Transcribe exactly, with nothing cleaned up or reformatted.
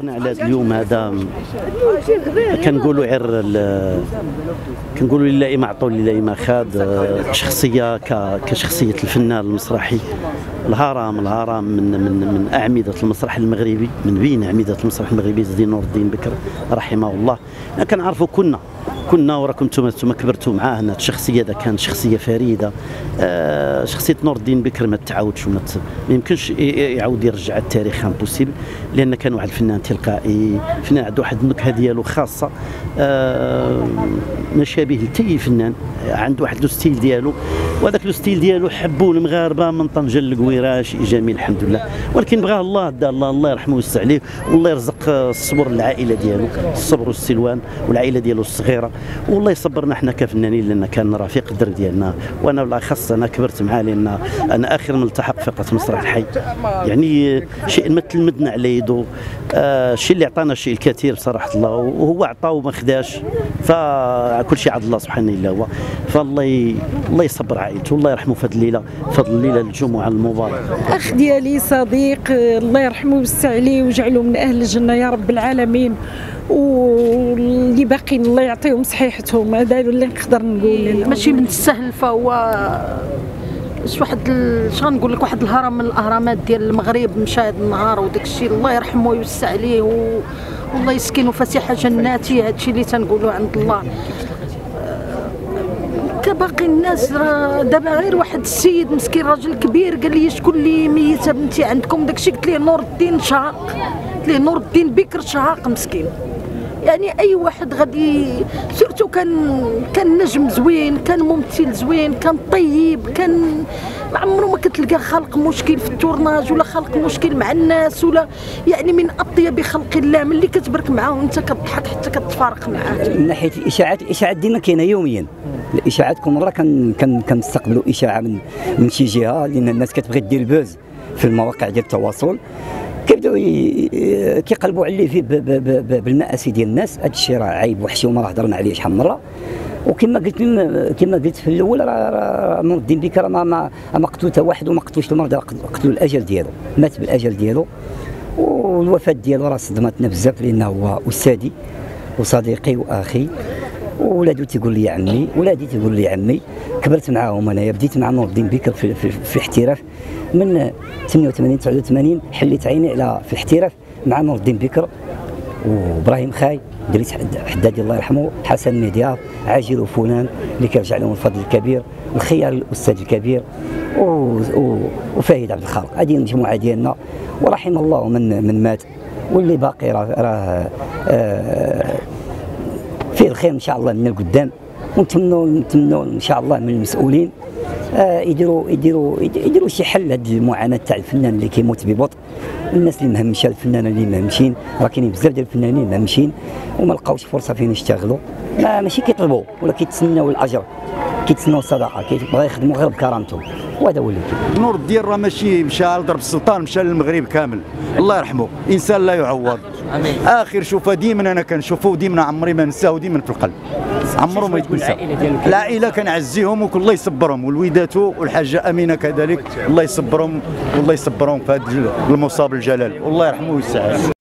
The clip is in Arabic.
حنا على هذا اليوم هذا كنقولوا عر كنقولوا لله ما عطوا لله ما خاد. شخصيه كشخصيه الفنان المسرحي الهرم الهرم من من من اعمده المسرح المغربي، من بين اعمده المسرح المغربي زين نور الدين بكر رحمه الله. كنعرفوا كنا كنا وراكم انتم كبرتوا معاه. هاد الشخصيه هذا كان شخصيه فريده. آه شخصيه نور الدين بكر ما تعاودش وما ما يمكنش يعاود يرجع التاريخ امبوسيبل، لان كان واحد الفنان تلقائي، فنان عنده واحد النكهه ديالو خاصه. آه ما شابه لتي فنان، عنده واحد لو ستيل ديالو، وهذاك لو ستيل ديالو حبوه المغاربه من طنجه للقويره، شيء جميل الحمد لله. ولكن بغاه الله دا الله الله يرحمه ويوسع عليه، والله يرزق الصبر للعائله ديالو، الصبر والسلوان والعائله ديالو الصغيره، والله يصبرنا احنا كفنانين، لان كان رفيق الدرب ديالنا، وانا بالاخص انا كبرت معاه، لان انا اخر ملتحق في قناه مسرح الحي. يعني شيء ما تلمذنا على يدو، آه الشيء اللي عطانا الشيء الكثير بصراحه الله، وهو عطاه وما خداش، فكل شيء عند الله سبحانه الا هو. فالله ي... الله يصبر عائلته، والله يرحمه في هذه الليله، في هذه الليله الجمعه المباركه. اخ ديالي صديق، الله يرحمه ويوسع عليه ويجعله من اهل الجنه يا رب العالمين، واللي باقيين الله يعطيهم صحيحتهم. هذا اللي نقدر نقول. ماشي من السهل، فهو واحد اش غنقول لك، واحد الهرم من الاهرامات ديال المغرب مشى هذا النهار، وداك الشيء الله يرحمه ويوسع عليه و... والله يسكنه فسيح جناتي. هذا الشيء اللي تنقولوا عند الله. كباقي الناس دابا غير واحد السيد مسكين راجل كبير قال لي شكون اللي ميته بنتي عندكم، داك الشيء قلت ليه نور الدين شهاق، قلت ليه نور الدين بكر شهاق مسكين. يعني اي واحد غادي سورتو كان كان نجم زوين، كان ممثل زوين، كان طيب، كان ما عمره ما كتلقى خلق مشكل في التورناج ولا خلق مشكل مع الناس، ولا يعني من اطيب خلق الله. ملي كتبرك معاه وانت كتضحك حتى كتفارق معاه. من ناحيه الاشاعات، الاشاعات ديما كاينه يوميا. الاشاعات كل مره كنستقبلوا اشاعه من من شي جهه، لان الناس كتبغي دير بوز في المواقع ديال التواصل، كيبداو كيقلبوا على اللي فيه بالمآسي ديال الناس. هذا الشيء راه عيب وحشي وما راه هضرنا عليه شحال من مره. وكما قلت كما قلت في الاول، راه نور الدين بكر ما ما ما قتلو حتى واحد، وما قتلوش المرضى، قتلوا الاجل ديالو، مات بالاجل ديالو. والوفاه ديالو راه صدمتنا بزاف، لانه هو استاذي وصديقي واخي، وولادو تيقول لي عمي، ولادي تيقول لي عمي. كبرت معاهم انايا، بديت مع نور الدين بكر في, في, في الاحتراف من ثمانية وثمانين تسعة وثمانين، حليت عيني على في الاحتراف مع نور الدين بكر وابراهيم خاي، دريت حدادي الله يرحمه، حسن مدياب، عاجل وفلان اللي كيرجع لهم الفضل الكبير، الخيار الاستاذ الكبير، وفايد عبد الخالق. هذه المجموعه ديالنا، ورحم الله من من مات، واللي باقي راه راه آه فيه الخير ان شاء الله من القدام. ونتمنوا نتمنوا ان شاء الله من المسؤولين آه يديروا يديروا يديروا شي حل لهذه المعاناه تاع الفنان اللي كيموت ببطء. الناس اللي مهمشه، الفنانين اللي مهمشين، راه كاينين بزاف ديال الفنانين مهمشين وما لقاوش فرصه فين يشتغلوا، ما ماشي كيطلبوا ولا كيتسناو الاجر، كيتسناو الصدقه، كيبغيو يخدموا غير بكرامتهم، وهذا هو اللي كاين. نور الدين راه ماشي مشى لضرب السلطان، مشى للمغرب كامل، الله يرحمه، انسان لا يعوض. امين. اخر شوفه ديما انا كنشوفه، وديما عمري ما نساه، ديما في القلب، عمره ما يتنسى. العائله كنعزيهم وكل يصبرهم، والويداتو والحاجه امينه كذلك، الله يصبرهم والله يصبرهم في هذا المصاب الجلال، والله يرحمه ويسعده.